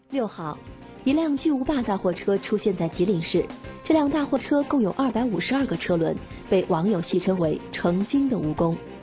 6号，一辆巨无霸大货车出现在吉林市。这辆大货车共有252个车轮，被网友戏称为“成精的蜈蚣”。